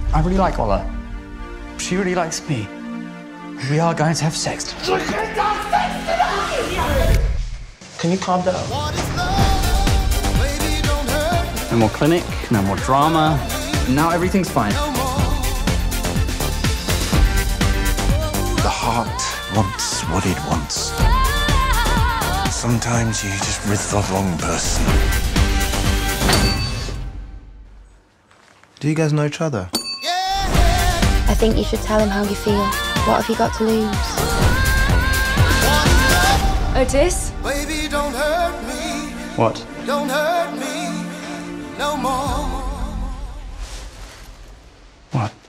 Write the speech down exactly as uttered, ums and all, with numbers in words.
I really like Ola. She really likes me. We are going to have sex. Can you calm down? No more clinic, no more drama. Now everything's fine. The heart wants what it wants. Sometimes you just with the wrong person. Do you guys know each other? I think you should tell him how you feel. What have you got to lose? Otis? Baby, don't hurt me. What? Don't hurt me no more. What?